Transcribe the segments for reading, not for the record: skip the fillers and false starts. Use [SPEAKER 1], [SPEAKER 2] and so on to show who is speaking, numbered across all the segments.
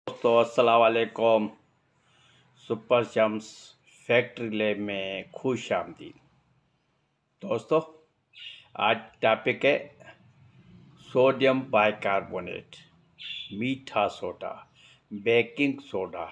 [SPEAKER 1] दोस्तों अस्सलाम वालेकुम। सुपर शम्स फैक्ट्री लैब में खुश आमदीद। दोस्तों आज टॉपिक है सोडियम बाइकार्बोनेट, मीठा सोडा, बेकिंग सोडा।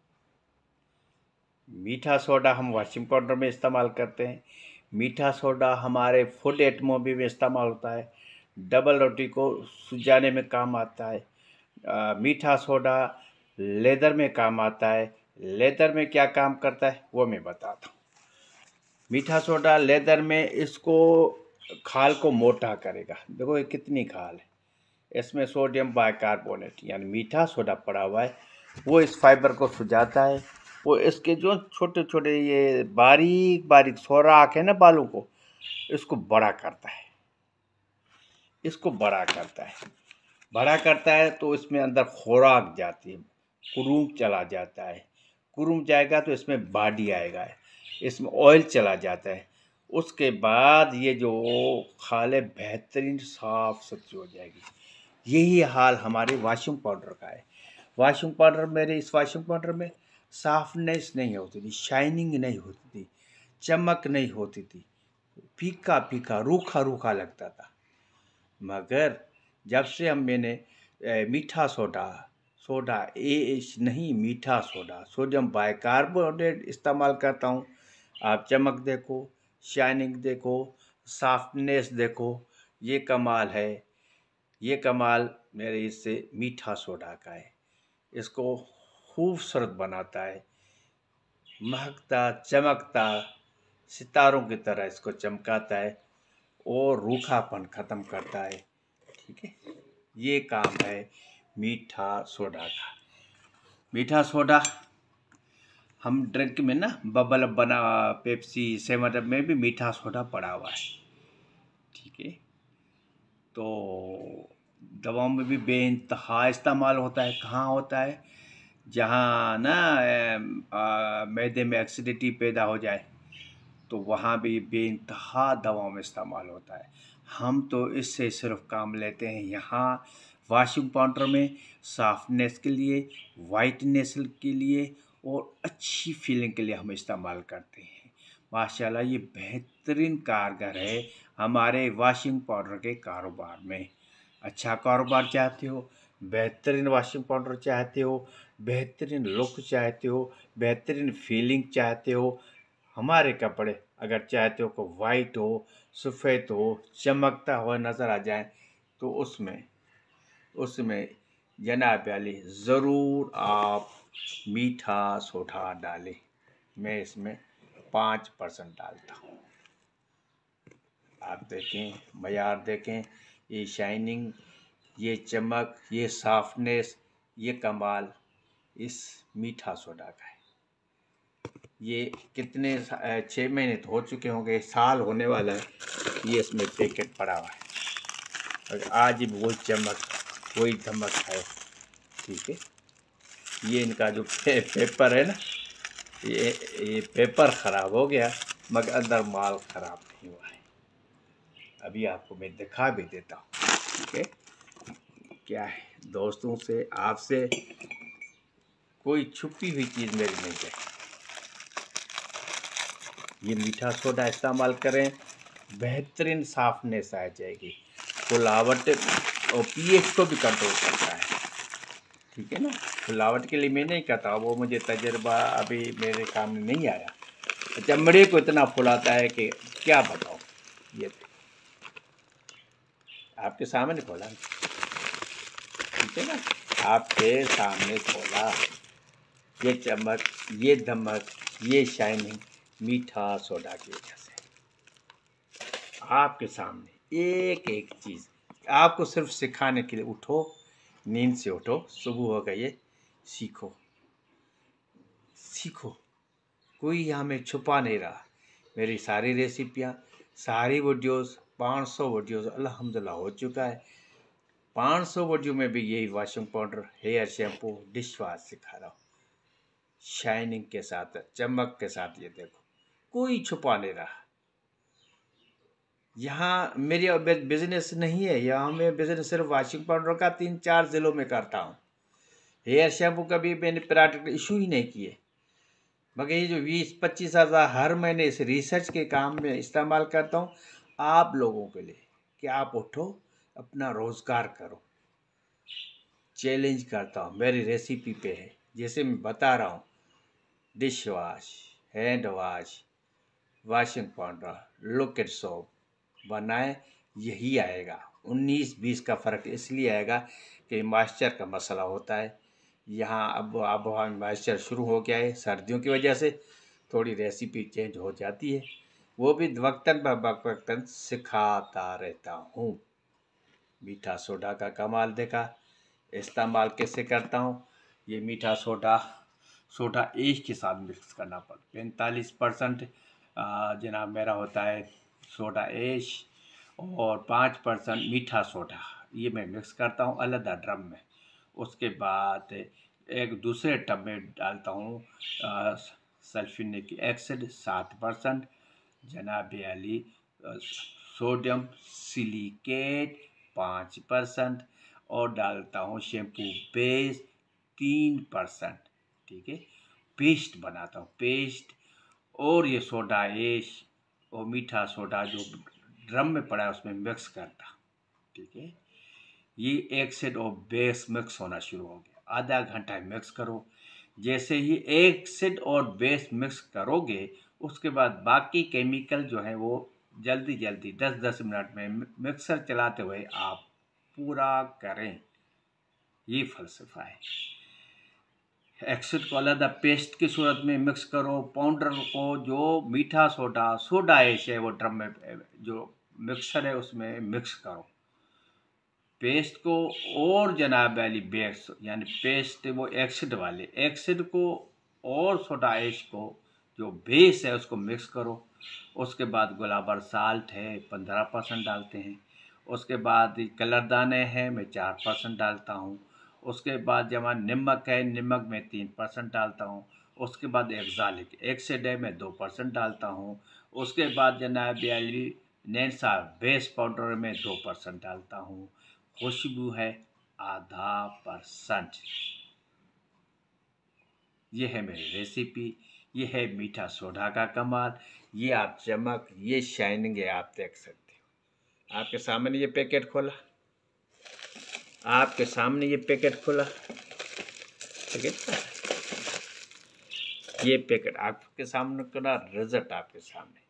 [SPEAKER 1] मीठा सोडा हम वॉशिंग पाउडर में इस्तेमाल करते हैं। मीठा सोडा हमारे फूड आइटमों में भी इस्तेमाल होता है। डबल रोटी को सुजाने में काम आता है। मीठा सोडा लेदर में काम आता है। लेदर में क्या काम करता है वो मैं बताता हूँ। मीठा सोडा लेदर में इसको खाल को मोटा करेगा। देखो ये कितनी खाल है, इसमें सोडियम बाइकार्बोनेट यानी मीठा सोडा पड़ा हुआ है। वो इस फाइबर को सुझाता है। वो इसके जो छोटे छोटे ये बारीक बारीक सोराख है ना बालों को, इसको बड़ा करता है। इसको बड़ा करता है, बड़ा करता है तो इसमें अंदर खुराक जाती है, कुरूम चला जाता है। कुरूम जाएगा तो इसमें बॉडी आएगा, इसमें ऑयल चला जाता है। उसके बाद ये जो खाल बेहतरीन साफ सुथरी हो जाएगी। यही हाल हमारे वॉशिंग पाउडर का है। वॉशिंग पाउडर मेरे इस वॉशिंग पाउडर में साफनेस नहीं होती थी, शाइनिंग नहीं होती थी, चमक नहीं होती थी, फीका फीका रूखा रूखा लगता था। मगर जब से मैंने मीठा सोडा सोडा नहीं मीठा सोडा सोडियम बाइकार्बोनेट इस्तेमाल करता हूँ, आप चमक देखो, शाइनिंग देखो, सॉफ्टनेस देखो। ये कमाल है, ये कमाल मेरे इससे मीठा सोडा का है। इसको खूबसूरत बनाता है, महकता चमकता सितारों की तरह इसको चमकाता है और रूखापन ख़त्म करता है। ठीक है, ये काम है मीठा सोडा का। मीठा सोडा हम ड्रिंक में ना बबल बना, पेप्सी, सेवन अप में भी मीठा सोडा पड़ा हुआ है। ठीक है, तो दवाओं में भी बेइंतहा इस्तेमाल होता है। कहाँ होता है? जहाँ ना मैदे में एसिडिटी पैदा हो जाए तो वहाँ भी बेइंतहा दवाओं में इस्तेमाल होता है। हम तो इससे सिर्फ काम लेते हैं यहाँ वॉशिंग पाउडर में सॉफ्टनेस के लिए, वाइटनेस के लिए और अच्छी फीलिंग के लिए हम इस्तेमाल करते हैं। माशाल्लाह ये बेहतरीन कारगर है हमारे वॉशिंग पाउडर के कारोबार में। अच्छा कारोबार चाहते हो, बेहतरीन वॉशिंग पाउडर चाहते हो, बेहतरीन लुक चाहते हो, बेहतरीन फीलिंग चाहते हो, हमारे कपड़े अगर चाहते हो कि वाइट हो, सफ़ेद हो, चमकता हुआ नज़र आ जाए, तो उसमें उसमें जनाब वाली ज़रूर आप मीठा सोडा डालें। मैं इसमें 5% डालता हूँ। आप देखें, मयार देखें, ये शाइनिंग, ये चमक, ये सॉफ्टनेस, ये कमाल इस मीठा सोडा का है। ये कितने 6 महीने तो हो चुके होंगे, साल होने वाला है, ये इसमें पैकेट पड़ा हुआ है और आज भी वही चमक वही धमक है। ठीक है, ये इनका जो पेपर है ना, ये पेपर ख़राब हो गया मगर अंदर माल ख़राब नहीं हुआ है। अभी आपको मैं दिखा भी देता हूँ। ठीक है, क्या है, दोस्तों से आपसे कोई छुपी हुई चीज़ मेरी नहीं है। ये मीठा सोडा इस्तेमाल करें, बेहतरीन साफनेस आ जाएगी, फुलावट और पीएच को भी कंट्रोल करता है। ठीक है ना, फुलावट के लिए मैं नहीं कहता, वो मुझे तजर्बा अभी मेरे काम में नहीं आया। चमड़े को इतना फुलाता है कि क्या बताओ। ये आपके सामने खोला, ठीक है ना, आपके सामने खोला। ये चमक, ये धमक, ये शाइनिंग मीठा सोडा की वजह से आपके सामने एक एक चीज़। आपको सिर्फ सिखाने के लिए, उठो, नींद से उठो, सुबह हो गई है, सीखो सीखो। कोई हमें छुपा नहीं रहा। मेरी सारी रेसिपियाँ, सारी वीडियोस, 500 वीडियोस अल्हम्दुलिल्लाह हो चुका है। 500 वीडियो में भी यही washing powder, hair shampoo, dish wash सिखा रहा हूँ, शाइनिंग के साथ, चमक के साथ। ये देखो, कोई छुपा नहीं रहा। यहाँ मेरी बिजनेस नहीं है, यहाँ मैं बिजनेस सिर्फ वॉशिंग पाउडर का 3-4 ज़िलों में करता हूँ। हेयर शैम्पू कभी मैंने प्रोडक्ट इशू ही नहीं किए, मगर ये जो 20-25 हज़ार हर महीने इस रिसर्च के काम में इस्तेमाल करता हूँ आप लोगों के लिए कि आप उठो, अपना रोज़गार करो। चैलेंज करता हूँ, मेरी रेसिपी पे है, जैसे मैं बता रहा हूँ, dish wash, hand wash, washing powder, liquid soap बनाएं, यही आएगा। 19-20 का फ़र्क इसलिए आएगा कि मॉइस्चर का मसला होता है। यहाँ अब आबोहवा में मॉइस्चर शुरू हो गया है, सर्दियों की वजह से थोड़ी रेसिपी चेंज हो जाती है, वो भी वक्तन ब वक्तन सिखाता रहता हूँ। मीठा सोडा का कमाल देखा, इस्तेमाल कैसे करता हूँ। ये मीठा सोडा सोडा ऐश के साथ मिक्स करना पड़ता। 45% जनाब मेरा होता है सोडा ऐश और 5% मीठा सोडा, ये मैं मिक्स करता हूँ अलग ड्रम में। उसके बाद एक दूसरे टब में डालता हूँ सल्फ्यूरिक एसिड 7%, जनाब अली सोडियम सिलिकेट 5% और डालता हूँ शैम्पू बेस 3%। ठीक है, पेस्ट बनाता हूँ पेस्ट। और ये सोडा ऐश और मीठा सोडा जो ड्रम में पड़ा है उसमें मिक्स करता। ठीक है, ये एसिड और बेस मिक्स होना शुरू हो गया, आधा घंटा मिक्स करो। जैसे ही एसिड और बेस मिक्स करोगे उसके बाद बाकी केमिकल जो है वो जल्दी जल्दी 10-10 मिनट में मिक्सर चलाते हुए आप पूरा करें। ये फ़लसफ़ा है। एसिड को अलग पेस्ट की सूरत में मिक्स करो, पाउडर को जो मीठा सोडा सोडा ऐश है वो ड्रम में जो मिक्सर है उसमें मिक्स करो पेस्ट को। और जनाब वाली बेस यानी पेस्ट वो एसिड वाले एसिड को और सोडा ऐश को जो बेस है उसको मिक्स करो। उसके बाद गुलाबर साल्ट है 15% डालते हैं। उसके बाद कलर दाने हैं मैं 4% डालता हूँ। उसके बाद जब नमक है, नमक में 3% डालता हूँ। उसके बाद एक्सालिक एसिड है मैं 2% डालता हूँ। उसके बाद जनाब वाली नैनसा बेस पाउडर में 2% डालता हूँ। खुशबू है 0.5%। ये है मेरी रेसिपी, ये है मीठा सोडा का कमाल। ये आप चमक, ये शाइनिंग है, आप देख सकते हो। आपके सामने ये पैकेट खोला, आपके सामने ये पैकेट खोला, पैकेट ये पैकेट आपके सामने खुला, रिजल्ट आपके सामने।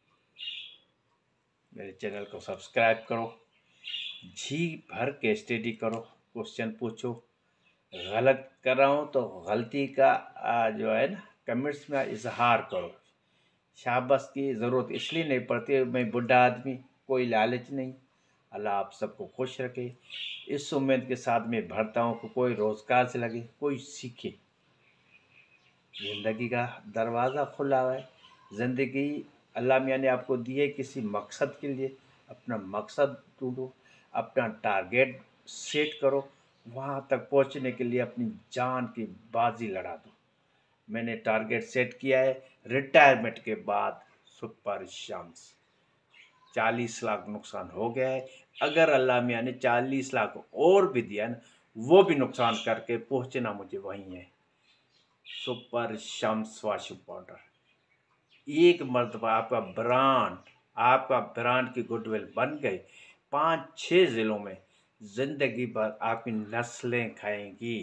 [SPEAKER 1] मेरे चैनल को सब्सक्राइब करो, जी भर के स्टडी करो, क्वेश्चन पूछो। गलत कर रहा हूँ तो गलती का जो है ना कमेंट्स में इजहार करो। शाबाश की ज़रूरत इसलिए नहीं पड़ती, मैं बुढ़ा आदमी, कोई लालच नहीं। अल्लाह आप सबको खुश रखे, इस उम्मीद के साथ मैं भरता हूँ कि कोई रोज़गार से लगे, कोई सीखे। ज़िंदगी का दरवाज़ा खुला हुआ है। ज़िंदगी अल्लाह मियाँ ने आपको दी है किसी मकसद के लिए। अपना मकसद ढूंढो, अपना टारगेट सेट करो, वहाँ तक पहुँचने के लिए अपनी जान की बाजी लड़ा दो। मैंने टारगेट सेट किया है रिटायरमेंट के बाद सुपर शम्स। 40 लाख नुकसान हो गया है, अगर अल्लाह मियाँ ने 40 लाख और भी दिया ना, वो भी नुकसान करके पहुँचना मुझे वहीं है। सुपर शम्स वॉशिंग पाउडर एक मरतबा आपका ब्रांड की गुडविल बन गई, 5-6 ज़िलों में ज़िंदगी भर आपकी नस्लें खाएंगी।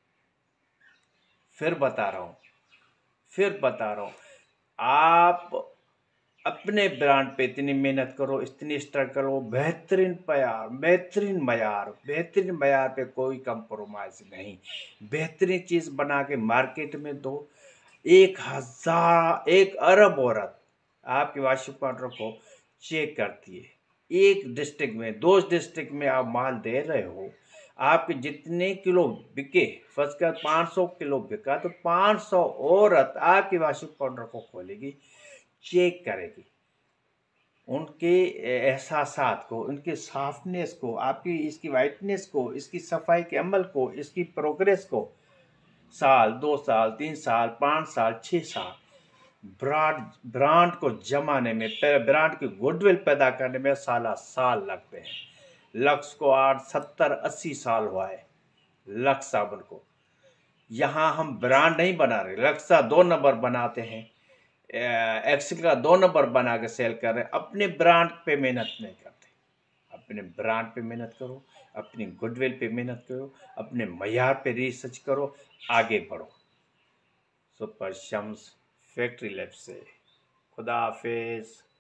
[SPEAKER 1] फिर बता रहा हूँ, आप अपने ब्रांड पे इतनी मेहनत करो, इतनी स्ट्रगल करो, बेहतरीन मयार पे कोई कंप्रोमाइज़ नहीं। बेहतरीन चीज़ बना के मार्केट में दो। 1 अरब औरत आपके वॉशिंग पाउडर को चेक करती है। एक डिस्ट्रिक्ट में, 2 डिस्ट्रिक्ट में आप माल दे रहे हो, आपके जितने किलो बिके, फर्स्ट का 500 किलो बिका तो 500 औरत आपके वॉशिंग पाउडर को खोलेगी, चेक करेगी, उनके एहसासात को, उनके साफनेस को, आपकी इसकी वाइटनेस को, इसकी सफाई के अमल को, इसकी प्रोग्रेस को। साल, 2 साल, 3 साल, 5 साल, 6 साल ब्रांड को जमाने में, ब्रांड की गुडविल पैदा करने में साल लगते हैं। लक्स को 8, 70, 80 साल हुआ है, लक्स साबुन को। यहाँ हम ब्रांड नहीं बना रहे, रक्शा 2 नंबर बनाते हैं, एक्सेल का 2 नंबर बना के सेल कर रहे हैं, अपने ब्रांड पे मेहनत नहीं करते। अपने ब्रांड पे मेहनत करो, अपनी गुडविल पे मेहनत करो, अपने मयार पे रिसर्च करो, आगे बढ़ो। सुपर शम्स फैक्ट्री लैब से खुदा हाफिज।